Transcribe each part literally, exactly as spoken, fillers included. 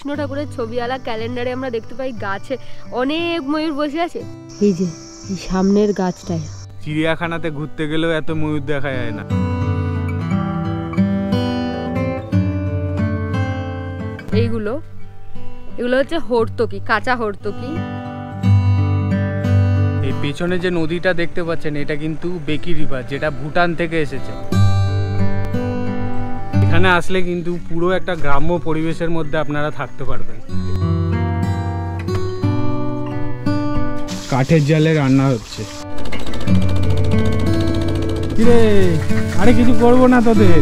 কৃষ্ণ ঠাকুরের ছবিওয়ালা ক্যালেন্ডারে আমরা দেখতে পাই গাছে অনেক ময়ূর বসে আছে। এই যে সামনের গাছটায়। চিড়িয়াখানাতে ঘুরতে গেলেও এত ময়ূর দেখা যায় না। এইগুলো এগুলো হচ্ছে হর্তকি, কাঁচা হর্তকি। এই পেছনে যে নদীটা দেখতে পাচ্ছেন এটা কিন্তু বেকি রিভার, যেটা ভুটান থেকে এসেছে। এখানে আসলে কিন্তু পুরো একটা গ্রাম্য পরিবেশের মধ্যে আপনারা থাকতে পারবেন। কাঠের জালে রান্না হচ্ছে। কিরে, আরে কিছু করবো না তোদের।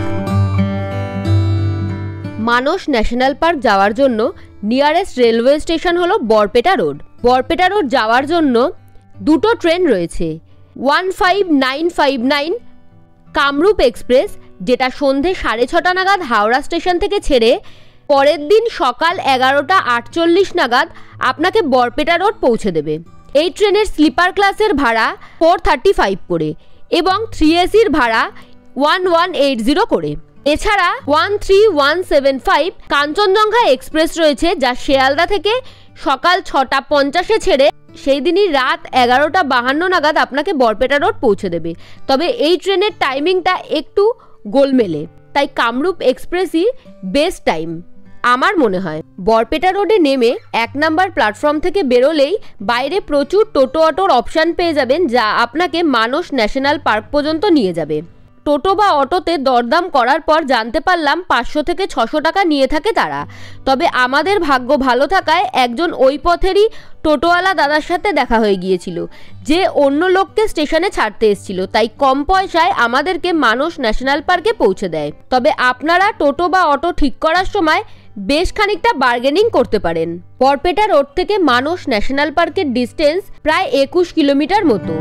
মানস ন্যাশনাল পার্ক যাওয়ার জন্য নিয়ারেস্ট রেলওয়ে স্টেশন হলো বরপেটা রোড। বরপেটা রোড যাওয়ার জন্য দুটো ট্রেন রয়েছে। One five nine five nine Kamrup express, যেটা সন্ধে সাড়ে ছটা নাগাদ হাওড়া স্টেশন থেকে ছেড়ে পরের দিন সকাল এগারোটা আটচল্লিশ নাগাদ আপনাকে বরপেটা রোড পৌঁছে দেবে। এই ট্রেনের স্লিপার ক্লাসের ভাড়া ফোর থার্টি ফাইভ করে এবং থ্রি এসির ভাড়া ওয়ান ওয়ান এইট জিরো করে। এছাড়া one three one seven five Kanchenjunga express রয়েছে, যা শিয়ালদা থেকে সকাল ছটা পঞ্চাশে ছেড়ে সেই দিনই রাত এগারোটা বাহান্ন নাগাদ আপনাকে বরপেটা রোড পৌঁছে দেবে। তবে এই ট্রেনের টাইমিংটা একটু গোলমেলে, তাই কামরূপ এক্সপ্রেসই বেস্ট টাইম আমার মনে হয়। বরপেটা রোডে নেমে এক নাম্বার প্ল্যাটফর্ম থেকে বেরোলেই বাইরে প্রচুর টোটো অটোর অপশান পেয়ে যাবেন, যা আপনাকে মানস ন্যাশনাল পার্ক পর্যন্ত নিয়ে যাবে। টোটো বা অটোতে দরদাম করার পর জানতে পারলাম পাঁচশো থেকে ছশো টাকা নিয়ে থাকে তারা। তবে আমাদের ভাগ্য ভালো থাকায় একজন ওই পথেরই টোটোওয়ালা দাদার সাথে দেখা হয়ে গিয়েছিল, যে অন্য লোককে স্টেশনে ছাড়তে এসেছিল, তাই কম পয়সায় আমাদেরকে মানস ন্যাশনাল পার্কে পৌঁছে দেয়। তবে আপনারা টোটো বা অটো ঠিক করার সময় বেশ খানিকটা বার্গেনিং করতে পারেন। বরপেটা রোড থেকে মানস ন্যাশনাল পার্কের ডিস্টেন্স প্রায় একুশ কিলোমিটার মতো।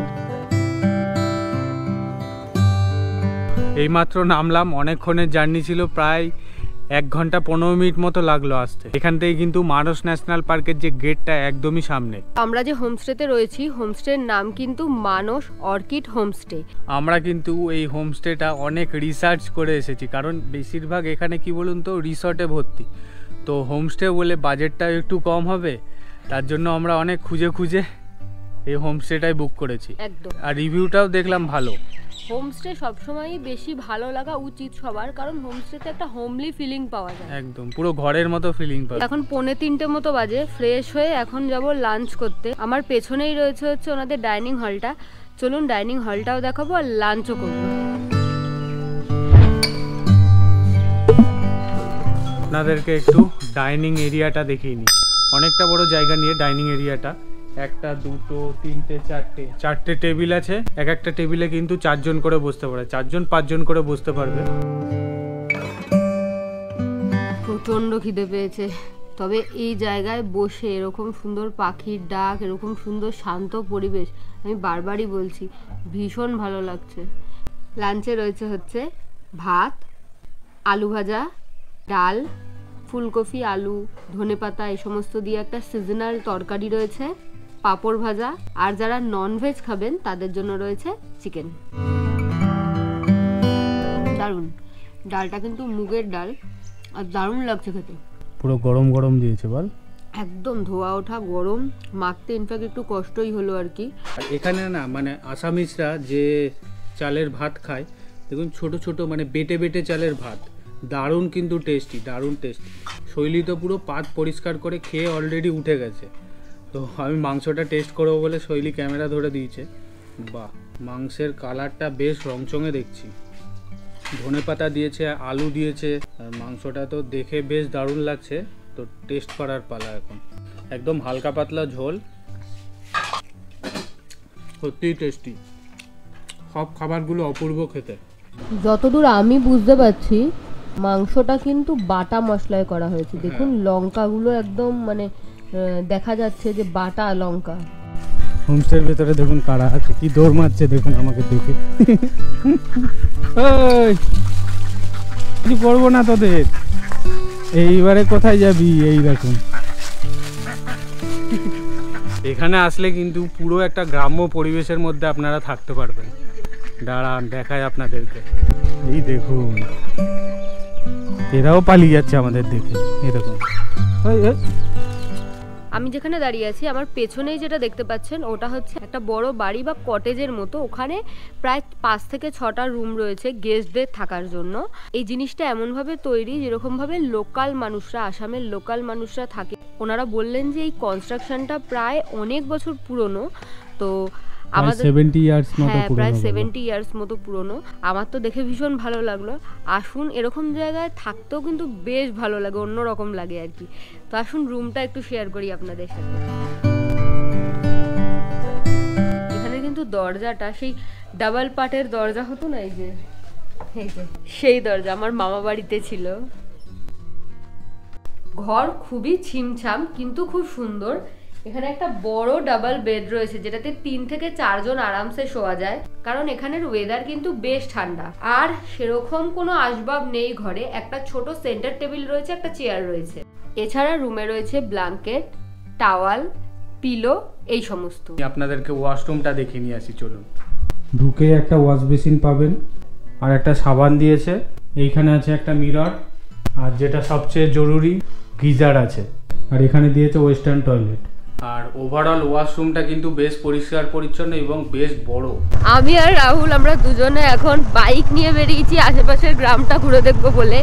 এইমাত্র নামলাম, অনেকক্ষণের জার্নি ছিল, প্রায় এক ঘন্টা পনেরো মিনিট মতো লাগলো আসতে। এখান থেকে কিন্তু মানস ন্যাশনাল পার্কের যে গেটটা একদমই সামনে। আমরা যে হোমস্টেতে রয়েছি, হোমস্টের নাম কিন্তু মানস অর্কিড হোমস্টে। আমরা কিন্তু এই হোমস্টেটা অনেক রিসার্চ করে এসেছি, কারণ বেশিরভাগ এখানে কি বলুন তো রিসর্টে ভর্তি, তো হোমস্টে বলে বাজেটটা একটু কম হবে, তার জন্য আমরা অনেক খুঁজে খুঁজে এই হোমস্টেটাই বুক করেছি। একদম। আর রিভিউটাও দেখলাম ভালো। হোমস্টে সবসময়ই বেশি ভালো লাগা উচিত সবার, কারণ হোমস্টেতে একটা হোমলি ফিলিং পাওয়া যায়। একদম পুরো ঘরের মতো ফিলিং পাওয়া। এখন পৌনে তিনটে মতো বাজে, ফ্রেশ হয়ে এখন যাব লাঞ্চ করতে। আমার পেছনেই রয়েছে হচ্ছে ওনাদের ডাইনিং হলটা। চলুন ডাইনিং হলটাও দেখাবো আর লাঞ্চও করবো। আপনাদেরকে একটু ডাইনিং এরিয়াটা দেখিয়ে নিই। অনেকটা বড় জায়গা নিয়ে ডাইনিং এরিয়াটা। একটা দুটো তিনটে চারটে চারটে টেবিল আছে। এক একটা টেবিলে কিন্তু চারজন করে বসতে পারে, চারজন পাঁচজন করে বসতে পারবে। প্রচন্ড খিদে পেয়েছে, তবে এই জায়গায় বসে এরকম সুন্দর পাখির ডাক, এরকম সুন্দর শান্ত পরিবেশ, আমি বারবারই বলছি ভীষণ ভালো লাগছে। লাঞ্চে রয়েছে হচ্ছে ভাত, আলু ভাজা, ডাল, ফুলকপি, আলু, ধনেপাতা এই সমস্ত দিয়ে একটা সিজনাল তরকারি রয়েছে, পাঁপড় ভাজা, আর যারা ননভেজ খাবেন তাদের জন্য রয়েছে চিকেন। দারুণ, ডালটা কিন্তু মুগের ডাল আর দারুণ লাগছে খেতে। পুরো গরম গরম দিয়েছে বল, একদম ধোয়া ওঠা গরম, মাখতে ইনফ্যাক্ট একটু কষ্টই হলো আর কি। এখানে না মানে আসামিসরা যে চালের ভাত খায়, দেখুন ছোট ছোট মানে বেটে বেটে চালের ভাত, দারুণ কিন্তু টেস্টি, দারুণ টেস্টি। শৈলী তো পুরো পাত পরিষ্কার করে খেয়ে অলরেডি উঠে গেছে, তো আমি মাংসটা টেস্ট করবো বলে শৈলী ক্যামেরা ধরে দিয়েছে। বাহ, মাংসের কালারটা বেশ রংচঙে দেখছি। ধনেপাতা দিয়েছে, আলু দিয়েছে, আর মাংসটা তো দেখে বেশ দারুণ লাগছে। তো টেস্ট করার পালা এখন। একদম হালকা পাতলা ঝোল, সত্যিই টেস্টি। সব খাবারগুলো অপূর্ব খেতে। যতদূর আমি বুঝতে পারছি মাংসটা কিন্তু বাটা মশলায় করা হয়েছে। দেখুন লঙ্কাগুলো একদম মানে দেখা যাচ্ছে যে বাটা লঙ্কা। হোমস্টের ভেতরে দেখুন কারা আছে, কি দৌড় মারছে দেখুন আমাকে দেখে। কিছু করবো না তোদের, এইবারে কোথায় যাবি এই দেখুন। এখানে আসলে কিন্তু পুরো একটা গ্রাম্য পরিবেশের মধ্যে আপনারা থাকতে পারবেন। দাঁড়ান দেখায় আপনাদেরকে, এই দেখুন এরাও পালিয়ে যাচ্ছে আমাদের দেখে, এই দেখুন। আমি যেখানে দাঁড়িয়ে আছি আমার পেছনেই যেটা দেখতে পাচ্ছেন ওটা হচ্ছে একটা বড় বাড়ি বা কটেজের মতো। ওখানে প্রায় পাঁচ থেকে ছটা রুম রয়েছে গেস্টদের থাকার জন্য। এই জিনিসটা এমনভাবে তৈরি যেরকমভাবে লোকাল মানুষরা, আসামের লোকাল মানুষরা থাকে। ওনারা বললেন যে এই কনস্ট্রাকশনটা প্রায় অনেক বছর পুরনো, তো আমাদের সেভেন্টি ইয়ার্স মতো হ্যাঁ পুরনো, প্রায় সেভেন্টি ইয়ার্স মতো পুরনো। আমার তো দেখে ভীষণ ভালো লাগলো। আসুন, এরকম জায়গায় থাকতেও কিন্তু বেশ ভালো লাগে, অন্যরকম লাগে আর কি। তো আসুন রুমটা একটু শেয়ার করি আপনাদের সাথে। এখানে কিন্তু দরজাটা সেই ডাবল পার্টের দরজা হতো না, এই যে এই যে সেই দরজা আমার মামা বাড়িতে ছিল। ঘর খুবই ছিমছাম কিন্তু খুব সুন্দর। এখানে একটা বড় ডাবল বেড রয়েছে যেটাতে তিন থেকে চারজন আরামসে শোয়া যায়, কারণ এখানের ওয়েদার কিন্তু বেশ ঠান্ডা। আর সেরকম কোনো আসবাব নেই ঘরে। একটা ছোট সেন্টার টেবিল রয়েছে, একটা চেয়ার রয়েছে। এছাড়া রুমে রয়েছে ব্ল্যাঙ্কেট, টাওয়াল, পিলো, এই সমস্ত। আপনাদেরকে ওয়াশরুমটা দেখিয়ে নিয়ে আসি, চলুন। ঢুকে একটা ওয়াশ বেসিন পাবেন আর একটা সাবান দিয়েছে। এইখানে আছে একটা মিরর, আর যেটা সবচেয়ে জরুরি গিজার আছে, আর এখানে দিয়েছে ওয়েস্টার্ন টয়লেট। আর ওভারঅল ওয়াশরুমটা কিন্তু বেশ পরিষ্কার পরিচ্ছন্ন এবং বেশ বড়। আমি আর রাহুল আমরা দুজনে এখন বাইক নিয়ে বেরিয়েছি আশেপাশের গ্রামটা ঘুরে দেখবো বলে।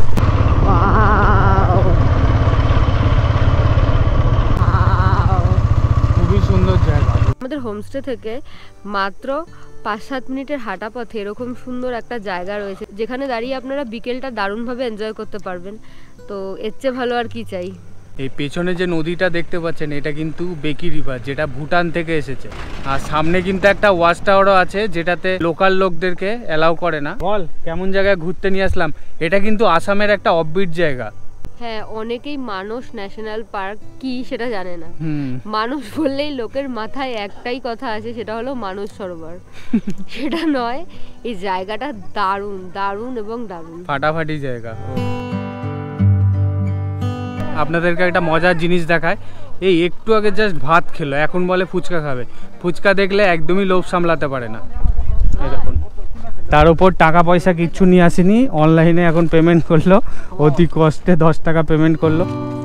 খুবই সুন্দর জায়গা। আমাদের হোমস্টে থেকে মাত্র পাঁচ সাত মিনিটের হাঁটা পথে এরকম সুন্দর একটা জায়গা রয়েছে যেখানে দাঁড়িয়ে আপনারা বিকেলটা দারুণভাবে এনজয় করতে পারবেন। তো এর চেয়ে ভালো আর কি চাই। এই পেছনে যে নদীটা দেখতে পাচ্ছেন এটা কিন্তু বেকি রিভার, যেটা ভুটান থেকে এসেছে। আর সামনে কিন্তু একটা ওয়াচ টাওয়ারও আছে যেটাতে লোকাল লোকদেরকে অ্যালাউ করে না। বল কেমন জায়গায় ঘুরতে নিয়ে আসলাম। এটা কিন্তু আসামের একটা অফবিট জায়গা। হ্যাঁ, অনেকেই মানস ন্যাশনাল পার্ক কি সেটা জানে না। মানুষ বললেই লোকের মাথায় একটাই কথা আছে, সেটা হলো মানস সরোবর। সেটা নয়, এই জায়গাটা দারুণ দারুণ এবং দারুণ ফাটাফাটি জায়গা। আপনাদেরকে একটা মজার জিনিস দেখায়। এই একটু আগে জাস্ট ভাত খেলো, এখন বলে ফুচকা খাবে। ফুচকা দেখলে একদমই লোভ সামলাতে পারে না। এরকম তার উপর টাকা পয়সা কিচ্ছু নিয়ে আসেনি, অনলাইনে এখন পেমেন্ট করলো, অতি কষ্টে দশ টাকা পেমেন্ট করলো।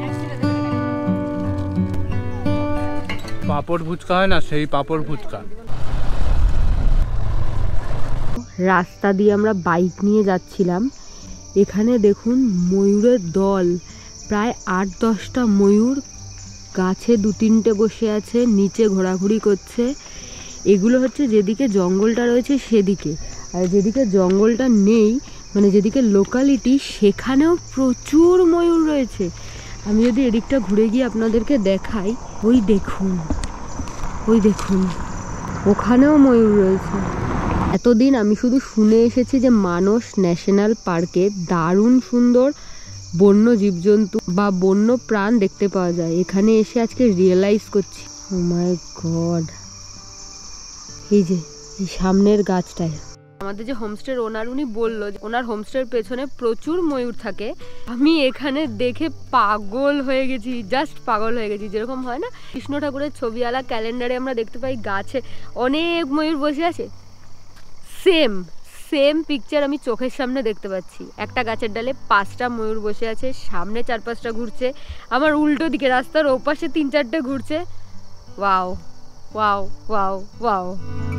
পাপড় ফুচকা হয় না, সেই পাপড় ফুচকা। রাস্তা দিয়ে আমরা বাইক নিয়ে যাচ্ছিলাম। এখানে দেখুন ময়ূরের দল, প্রায় আট দশটা ময়ূর গাছে দু তিনটে বসে আছে, নিচে ঘোরাঘুরি করছে। এগুলো হচ্ছে যেদিকে জঙ্গলটা রয়েছে সেদিকে, আর যেদিকে জঙ্গলটা নেই মানে যেদিকে লোকালিটি সেখানেও প্রচুর ময়ূর রয়েছে। আমি যদি এদিকটা ঘুরে গিয়ে আপনাদেরকে দেখাই, ওই দেখুন ওই দেখুন ওখানেও ময়ূর রয়েছে। এতদিন আমি শুধু শুনে এসেছি যে মানস ন্যাশনাল পার্কে দারুণ সুন্দর বন্য জীবজন্তু বা বন্য প্রাণ দেখতে পাওয়া যায়। এখানে এসে আজকে রিয়েলাইজ করছি, ও মাই গড, এই যে এই সামনের গাছটায় আমাদের যে হোমস্টের ওনার, উনি বললো যে ওনার হোমস্টের পেছনে প্রচুর ময়ূর থাকে। আমি এখানে দেখে পাগল হয়ে গেছি, জাস্ট পাগল হয়ে গেছি। যেরকম হয় না কৃষ্ণ ঠাকুরের ছবিওয়ালা ক্যালেন্ডারে আমরা দেখতে পাই গাছে অনেক ময়ূর বসে আছে, সেম সেম পিকচার আমি চোখের সামনে দেখতে পাচ্ছি। একটা গাছের ডালে পাঁচটা ময়ূর বসে আছে, সামনে চার পাঁচটা ঘুরছে, আমার উল্টো দিকে রাস্তার ওপাশে তিন চারটে ঘুরছে। Wow wow wow wow.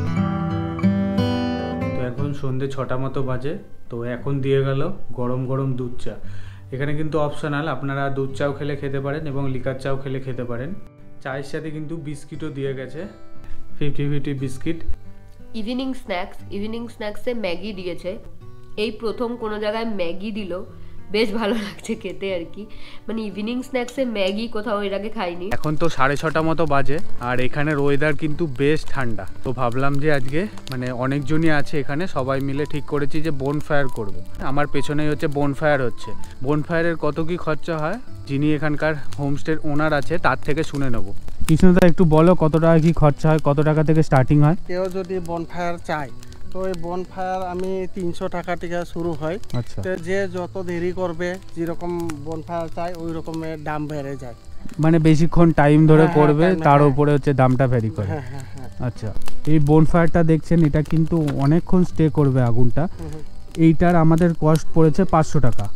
তো এখন সন্ধ্যে ছটা মতো বাজে। তো এখন দিয়ে গেল গরম গরম দুধ চা। এখানে কিন্তু অপশনাল, আপনারা দুধ চাও খেলে খেতে পারেন এবং লিকার চাও খেলে খেতে পারেন। চায়ের সাথে কিন্তু বিস্কিটও দিয়ে গেছে, fifty fifty biscuit. Evening snacks, evening স্ন্যাক্সে ম্যাগি দিয়েছে। এই প্রথম কোনো জায়গায় ম্যাগি দিল, বেশ ভালো লাগছে খেতে আর কি। মানে ইভিনিং স্ন্যাক্সে ম্যাগি কোথাও এর আগে খাইনি। এখন তো সাড়ে ছটা মতো বাজে আর এখানের ওয়েদার কিন্তু বেশ ঠান্ডা। তো ভাবলাম যে আজকে মানে অনেকজনই আছে এখানে, সবাই মিলে ঠিক করেছি যে বোন ফায়ার করবো। আমার পেছনেই হচ্ছে বোন ফায়ার হচ্ছে। বোন ফায়ারের কত কি খরচা হয় যিনি এখানকার হোমস্টের ওনার আছে তার থেকে শুনে নেবো। কৃষ্ণদা একটু বলো কত টাকা কি খরচা হয়, কত টাকা থেকে স্টার্টিং হয়? কেউ যদি বনফায়ার চায় তো এই বনফায়ার আমি তিনশো টাকা থেকে শুরু হয়। আচ্ছা, তো যে যত দেরি করবে যেরকম বনফায়ার চাই ওই রকমের দাম বেড়ে যায়। মানে বেশিক্ষণ টাইম ধরে হ্যাঁ, করবে হ্যাঁ, তার হ্যাঁ। উপরে হচ্ছে দামটা ভ্যারি করে। হ্যাঁ হ্যাঁ হ্যাঁ। আচ্ছা, এই বনফায়ারটা দেখছেন এটা কিন্তু অনেকক্ষণ স্টে করবে আগুনটা। হুম হুম। এইটার আমাদের কস্ট পড়েছে পাঁচশো টাকা।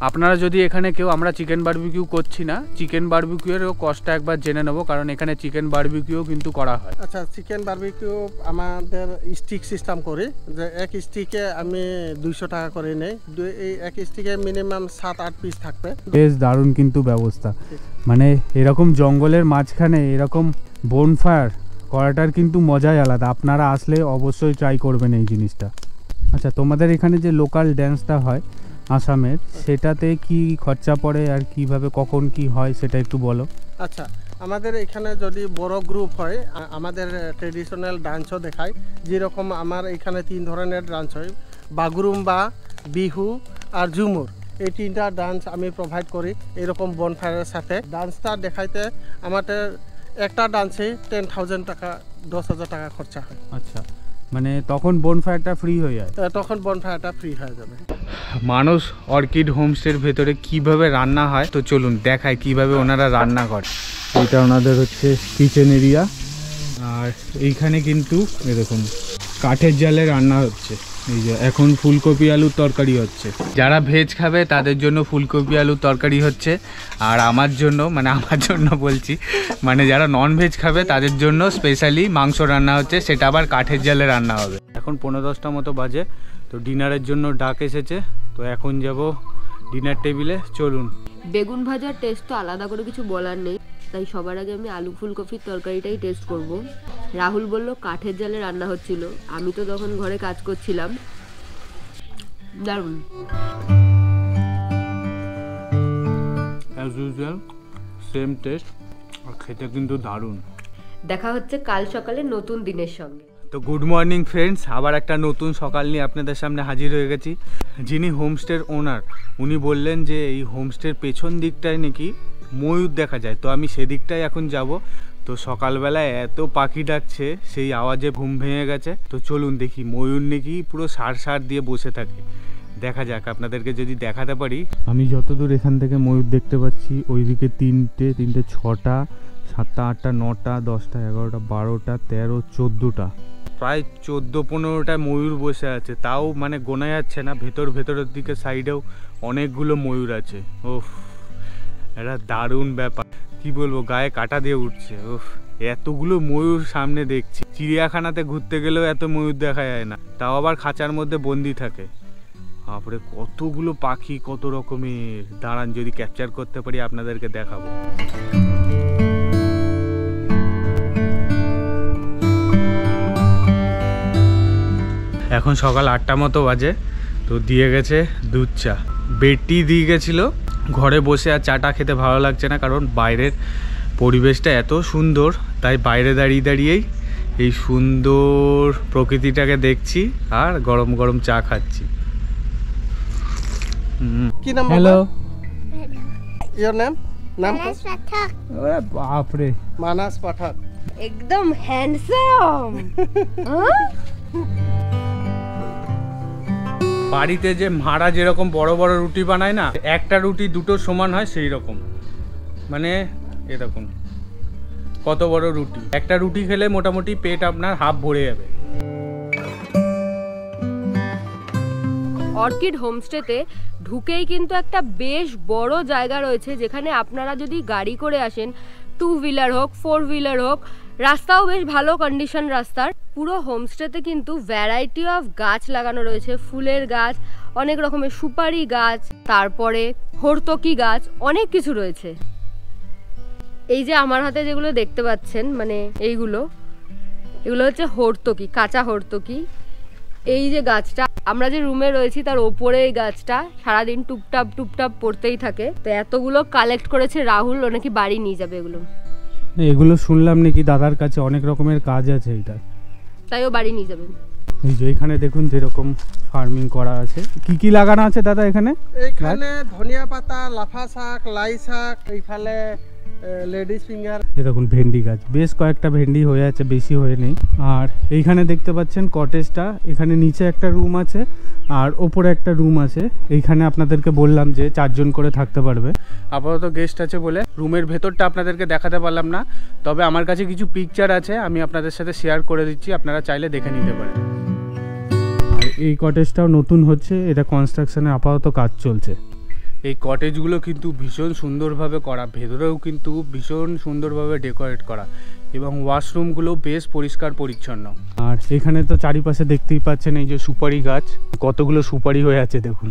আপনারা যদি এখানে কেউ, আমরা চিকেন বারবিকিউ করছি না, চিকেন বারবিকিউয়েরও কস্টটা একবার জেনে নেবো, কারণ এখানে চিকেন বারবিকিউ কিন্তু করা হয়। আচ্ছা, চিকেন বারবিকিউ আমাদের স্টিক সিস্টেম করি, যে এক স্টিকে আমি দুইশো টাকা করে নেই। এই এক স্টিকে মিনিমাম সাত আট পিস থাকবে। বেশ দারুণ কিন্তু ব্যবস্থা, মানে এরকম জঙ্গলের মাঝখানে এরকম বোনফায়ার করাটার কিন্তু মজাই আলাদা। আপনারা আসলে অবশ্যই ট্রাই করবেন এই জিনিসটা। আচ্ছা, তোমাদের এখানে যে লোকাল ড্যান্সটা হয় আসামের, সেটাতে কি খরচা পড়ে আর কিভাবে কখন কি হয় সেটা একটু বলো। আচ্ছা, আমাদের এখানে যদি বড় গ্রুপ হয়, আমাদের ট্রেডিশনাল ডান্সও দেখায়। যেরকম আমার এখানে তিন ধরনের ডান্স হয়, বাগুরুম্বা, বিহু আর ঝুমুর। এই তিনটা ডান্স আমি প্রোভাইড করি এরকম বনফায়ারের সাথে। ডান্সটা দেখাইতে আমাদের একটা ডান্সে টেন থাউজেন্ড টাকা, দশ হাজার টাকা খরচা হয়। আচ্ছা, মানে তখন বনফায়ারটা ফ্রি হয়ে যায়? তখন বনফায়ারটা ফ্রি হয়ে যাবে। মানুষ অর্কিড হোমস্টের ভেতরে কিভাবে রান্না হয়, তো চলুন দেখায় কিভাবে ওনারা রান্না করে। এটা ওনাদের হচ্ছে কিচেন এরিয়া, আর এইখানে কিন্তু দেখুন কাঠের জালে রান্না হচ্ছে। এই যে এখন ফুলকপি আলুর তরকারি হচ্ছে। যারা ভেজ খাবে তাদের জন্য ফুলকপি আলুর তরকারি হচ্ছে, আর আমার জন্য, মানে আমার জন্য বলছি, মানে যারা নন ভেজ খাবে তাদের জন্য স্পেশালি মাংস রান্না হচ্ছে, সেটা আবার কাঠের জালে রান্না হবে। এখন পনেরো দশটা মতো বাজে, তো ডিনারের জন্য ডাক এসেছে, তো এখন যাব ডিনার টেবিলে। চলুন। বেগুন ভাজার টেস্ট তো আলাদা করে কিছু বলার নেই, তাই সবার আগে আমি আলু ফুলকপির তরকারিটাই টেস্ট করব। রাহুল বলল কাঠের জালে রান্না হচ্ছিল, আমি তো তখন ঘরে কাজ করছিলাম। দারুণ, অ্যাজ ইউজুয়াল সেম টেস্ট, আর খেতে কিন্তু দারুণ। দেখা হচ্ছে কাল সকালে নতুন দিনের সঙ্গে। তো গুড মর্নিং ফ্রেন্ডস, আবার একটা নতুন সকাল নিয়ে আপনাদের সামনে হাজির হয়ে গেছি। যিনি হোমস্টের ওনার, উনি বললেন যে এই হোমস্টের পেছন দিকটায় নাকি ময়ূর দেখা যায়, তো আমি সেদিকটাই এখন যাব। তো সকালবেলায় এত পাখি ডাকছে, সেই আওয়াজে ঘুম ভেঙে গেছে। তো চলুন দেখি, ময়ূর নাকি পুরো সার সার দিয়ে বসে থাকে। দেখা যাক, আপনাদেরকে যদি দেখাতে পারি। আমি যতদূর এখান থেকে ময়ূর দেখতে পাচ্ছি, ওইদিকে তিনটে তিনটে ছটা, সাতটা, আটটা, নটা, দশটা, এগারোটা, বারোটা, তেরো, চোদ্দোটা, প্রায় চোদ্দো পনেরোটা ময়ূর বসে আছে। তাও মানে গোনা যাচ্ছে না, ভেতর ভেতরের দিকে সাইডেও অনেকগুলো ময়ূর আছে। ওফ, এটা দারুণ ব্যাপার, কি বলবো, গায়ে কাটা দিয়ে উঠছে। ওফ, এতগুলো ময়ূর সামনে দেখছি। চিড়িয়াখানাতে ঘুরতে গেলেও এত ময়ূর দেখা যায় না, তাও আবার খাঁচার মধ্যে বন্দি থাকে। তারপরে কতগুলো পাখি, কত রকমের। দাঁড়ান, যদি ক্যাপচার করতে পারি আপনাদেরকে দেখাবো। এখন সকাল আটটা মতো বাজে, তো দিয়ে গেছে দুধ চা। বেডটি দিয়ে গেছিলো, ঘরে বসে আর চাটা খেতে ভালো লাগছে না, কারণ বাইরের পরিবেশটা এত সুন্দর, তাই বাইরে দাঁড়িয়ে দাঁড়িয়েই এই সুন্দর প্রকৃতিটাকে দেখছি আর গরম গরম চা খাচ্ছি। কি নাম? Hello, your name? নাম Manas Pathak. ওরে বাপ রে, মানাস পাঠক। একদম হ্যান্ডসাম। বাড়িতে যে মারা যেরকম বড় বড় রুটি বানায় না, একটা রুটি দুটো সমান হয় সেই রকম, মানে এরকম কত বড় রুটি। একটা রুটি খেলে মোটামুটি পেট আপনার হাফ ভরে যাবে। অর্কিড হোমস্টেতে ঢুকেই কিন্তু একটা বেশ বড় জায়গা রয়েছে, যেখানে আপনারা যদি গাড়ি করে আসেন, টু হুইলার হোক, ফোর হুইলার হোক, রাস্তাও বেশ ভালো কন্ডিশন রাস্তার। পুরো হোমস্টেতে কিন্তু ভ্যারাইটি অফ গাছ লাগানো রয়েছে, ফুলের গাছ, অনেক রকমের সুপারি গাছ, তারপরে হর্তকি গাছ, অনেক কিছু রয়েছে। এই যে আমার হাতে যেগুলো দেখতে পাচ্ছেন, মানে এইগুলো এগুলো হচ্ছে হর্তকি, কাঁচা হর্তকি। এই যে গাছটা, আমরা যে রুমে রয়েছি তার ওপরে এই গাছটা সারাদিন টুপটাপ টুপটাপ পড়তেই থাকে। তো এতগুলো কালেক্ট করেছে রাহুল, ও নাকি বাড়ি নিয়ে যাবে এগুলো। এগুলো শুনলাম নাকি দাদার কাছে অনেক রকমের কাজ আছে এটা, তাই ও বাড়ি নিয়ে যাবেন। এই যে এখানে দেখুন যেরকম ফার্মিং করা আছে। কি কি লাগানো আছে দাদা এখানে? এইখানে ধনিয়া পাতা, লাফা শাক, লাই শাক, এইফালে লেডিস ফিঙ্গার। এ দেখুন ভেন্ডি গাছ, বেশ কয়েকটা ভেন্ডি হয়ে আছে, বেশি হয়ে নেই। আর এইখানে দেখতে পাচ্ছেন কটেজটা, এখানে নিচে একটা রুম আছে আর ওপরে একটা রুম আছে। এইখানে আপনাদেরকে বললাম যে চারজন করে থাকতে পারবে। আপাতত গেস্ট আছে বলে রুমের ভেতরটা আপনাদেরকে দেখাতে পারলাম না, তবে আমার কাছে কিছু পিকচার আছে, আমি আপনাদের সাথে শেয়ার করে দিচ্ছি, আপনারা চাইলে দেখে নিতে পারেন। আর এই কটেজটাও নতুন হচ্ছে, এটা কনস্ট্রাকশনে আপাতত কাজ চলছে। এই কটেজগুলো কিন্তু ভীষণ সুন্দরভাবে করা, ভেতরেও কিন্তু ভীষণ সুন্দরভাবে ডেকোরেট করা এবং ওয়াশরুমগুলো বেশ পরিষ্কার পরিচ্ছন্ন। আর এখানে তো চারিপাশে দেখতেই পাচ্ছেন এই যে সুপারি গাছ, কতগুলো সুপারি হয়ে আছে দেখুন।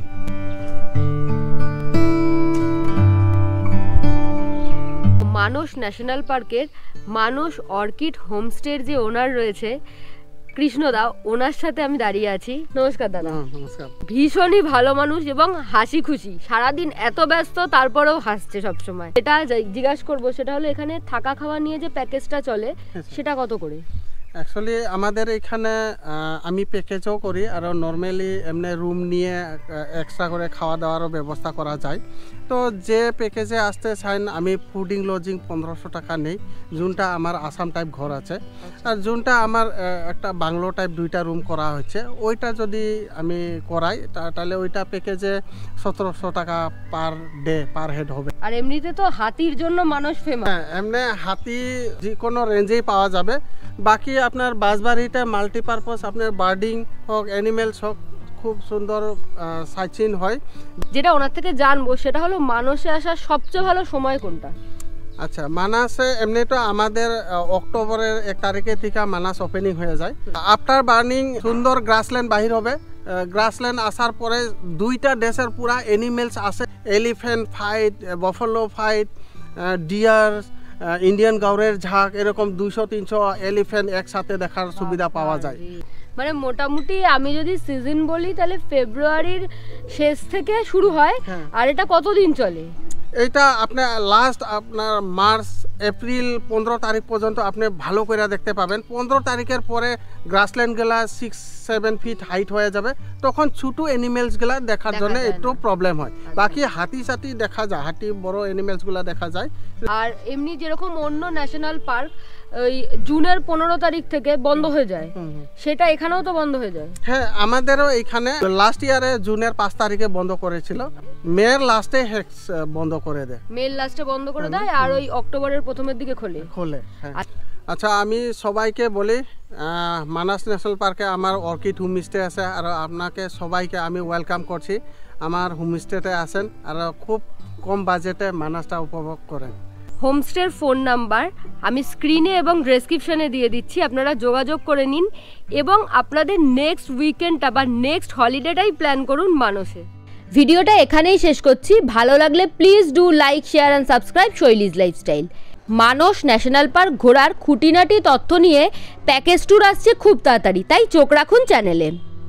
মানস ন্যাশনাল পার্কের মানস অর্কিড হোমস্টের যে ওনার রয়েছে কৃষ্ণদা, ওনার সাথে আমি দাঁড়িয়ে আছি। নমস্কার দাদা। নমস্কার। ভীষণই ভালো মানুষ এবং হাসি খুশি, সারাদিন এত ব্যস্ত তারপরেও হাসছে সবসময়। এটা জিজ্ঞাসা করবো সেটা হলো এখানে থাকা খাওয়া নিয়ে যে প্যাকেজটা চলে সেটা কত করে? অ্যাকচুয়ালি আমাদের এখানে আমি প্যাকেজও করি, আর নর্মালি এমনি রুম নিয়ে এক্সট্রা করে খাওয়া দাওয়ারও ব্যবস্থা করা যায়। তো যে প্যাকেজে আসতে চান আমি ফুডিং লজিং পনেরোশো টাকা নেই, যোনটা আমার আসাম টাইপ ঘর আছে, আর যোনটা আমার একটা বাংলো টাইপ দুইটা রুম করা হয়েছে, ওইটা যদি আমি করাই তাহলে ওইটা প্যাকেজে সতেরোশো টাকা পার ডে পার হেড হবে। আর এমনিতে তো হাতির জন্য মানুষ ফেমাস। হ্যাঁ, এমনি হাতি যে কোনো রেঞ্জেই পাওয়া যাবে। বাকি আপনার বাসবাড়িটা মাল্টিপারপাস, আপনার বার্ডিং হোক অ্যানিমেলস হোক, খুব সুন্দর সাইচিন হয়। যেটা ওনার থেকে জানবো সেটা হলো মানসে আসার সবচেয়ে ভালো সময় কোনটা? আচ্ছা, মানাসে এমনি তো আমাদের অক্টোবরের এক তারিখে থেকে মানাস ওপেনিং হয়ে যায়। আফটার বার্নিং সুন্দর গ্রাসল্যান্ড বাহির হবে। গ্রাসল্যান্ড আসার পরে দুইটা দেশের পুরা অ্যানিমেলস আসে, elephant fight, buffalo fight, deer, Indian গাউরের ঝাঁক, এরকম দুইশো তিনশো এলিফ্যান্ট একসাথে দেখার সুবিধা পাওয়া যায়। মানে মোটামুটি আমি যদি সিজন বলি তাহলে ফেব্রুয়ারির শেষ থেকে শুরু হয়। আর এটা কতদিন চলে? এইটা আপনার লাস্ট আপনার মার্চ এপ্রিল পনেরো তারিখ পর্যন্ত আপনি ভালো করে দেখতে পাবেন। পনেরো তারিখের পরে গ্রাসল্যান্ডগুলা সিক্স সেভেন ফিট হাইট হয়ে যাবে, তখন ছোটো অ্যানিমেলসগুলা দেখার জন্য একটু প্রবলেম হয়। বাকি হাতি সাথী দেখা যায়, হাতি বড় অ্যানিমেলসগুলা দেখা যায়। আর এমনি যেরকম অন্য ন্যাশনাল পার্ক ওই জুনের পনেরো তারিখ থেকে বন্ধ হয়ে যায়, সেটা এখানেও তো বন্ধ হয়ে যায়? হ্যাঁ, আমাদেরও এখানে লাস্ট ইয়ারে জুনের পাঁচ তারিখে বন্ধ করেছিল, মের লাস্টে বন্ধ করে দেয়। মের লাস্টে বন্ধ করে দেয় আর ওই অক্টোবরের প্রথমের দিকে খোলে খোলে হ্যাঁ। আচ্ছা, আমি সবাইকে বলি মানাস ন্যাশনাল পার্কে আমার অর্কিড হোমস্টে আছে, আর আপনাকে সবাইকে আমি ওয়েলকাম করছি আমার হোমস্টেতে আসেন, আর খুব কম বাজেটে মানাসটা উপভোগ করেন। হোমস্টের ফোন নাম্বার আমি স্ক্রিনে এবং ডেসক্রিপশনে দিয়ে দিচ্ছি, আপনারা যোগাযোগ করে নিন এবং আপনাদের নেক্সট উইকেন্ডটা বা নেক্সট হলিডেটাই প্ল্যান করুন মানসে। ভিডিওটা এখানেই শেষ করছি। ভালো লাগলে please do like, share and subscribe Shoili's Lifestyle. Manas national park ঘোরার খুঁটিনাটি তথ্য নিয়ে প্যাকেজ ট্যুর আসছে খুব তাড়াতাড়ি, তাই চোখ রাখুন চ্যানেলে।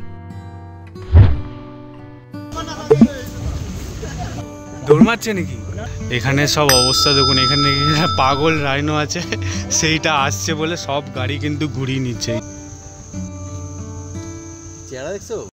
দৌড় মারছে নাকি? এখানে সব অবস্থা দেখুন, এখানে পাগল রাইনো আছে, সেইটা আসছে বলে সব গাড়ি কিন্তু ঘুরিয়ে নিচ্ছে। চেহারা দেখছো?